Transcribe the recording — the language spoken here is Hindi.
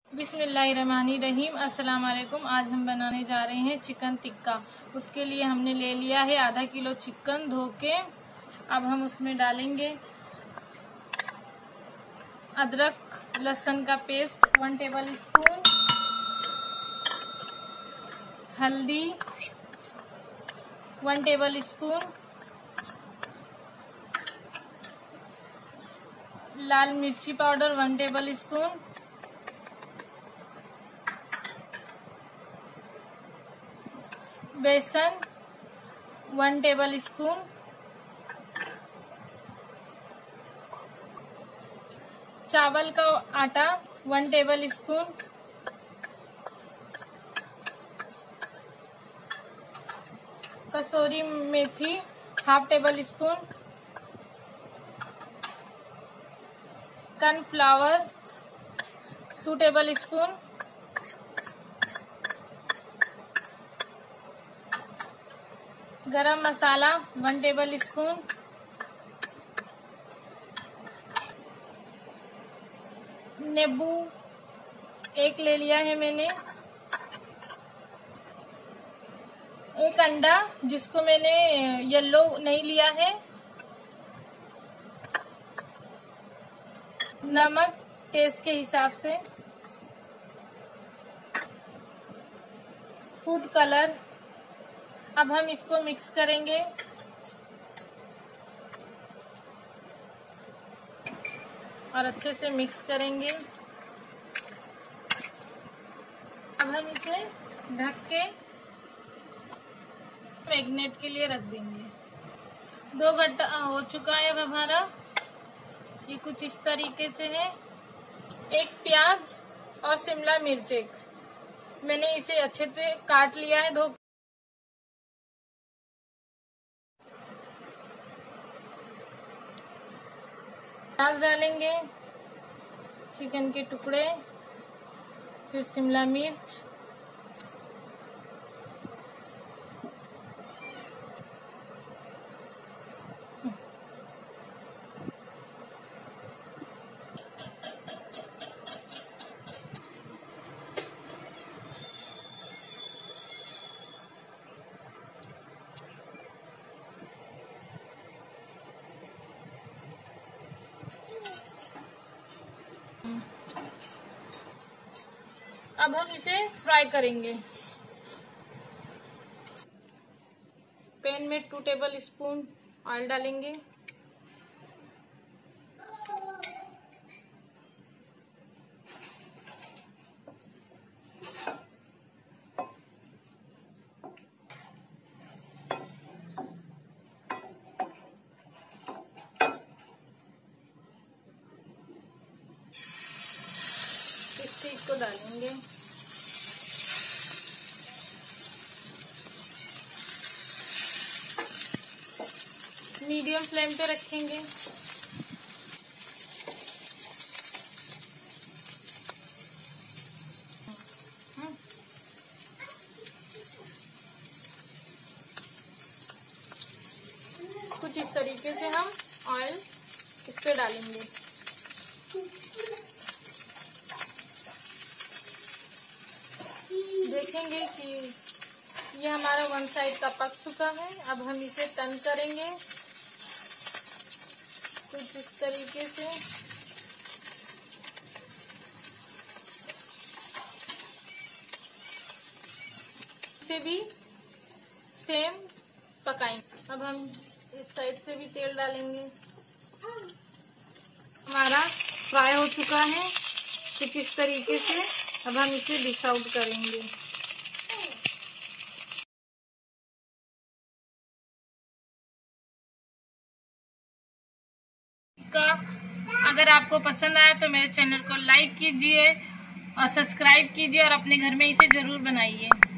बिस्मिल्लाहिर्रहमानिर्रहीम। अस्सलाम वालेकुम। आज हम बनाने जा रहे हैं चिकन टिक्का। उसके लिए हमने ले लिया है आधा किलो चिकन धो के। अब हम उसमें डालेंगे अदरक लहसुन का पेस्ट 1 टेबल स्पून, हल्दी 1 टेबल स्पून, लाल मिर्ची पाउडर 1 टेबल स्पून, बेसन 1 टेबल स्पून, चावल का आटा 1 टेबल स्पून, कसूरी मेथी 1/2 tablespoon, cornflour 2 tablespoon, garam masala 1 table spoon, नींबू 1 ले लिया है मैंने, एक अंडा जिसको मैंने येलो नहीं लिया है, नमक टेस्ट के हिसाब से, फूड कलर। अब हम इसको मिक्स करेंगे। और अच्छे से मिक्स करेंगे। अब हम इसे ढक के मैग्नेट के लिए रख देंगे। 2 घंटा हो चुका है अब हमारा। ये कुछ इस तरीके से है। एक प्याज और शिमला मिर्च मैंने इसे अच्छे से काट लिया है धो। प्याज डालेंगे, चिकन के टुकड़े, फिर शिमला मिर्च, अब हम इसे फ्राई करेंगे। पैन में 2 टेबल स्पून ऑयल डालेंगे। इसको डालेंगे। मीडियम फ्लेम पे रखेंगे। कुछ इस तरीके से हम ऑयल इस पे डालेंगे। देखेंगे कि ये हमारा 1 साइड का पक चुका है। अब हम इसे टर्न करेंगे कुछ इस तरीके से। इसे भी सेम पकाएंगे। अब हम इस साइड से भी तेल डालेंगे। हमारा फ्राई हो चुका है कुछ इस तरीके से। अब हम इसे डिश आउट करेंगे। अगर आपको पसंद आया तो मेरे चैनल को लाइक कीजिए और सब्सक्राइब कीजिए और अपने घर में इसे जरूर बनाइए।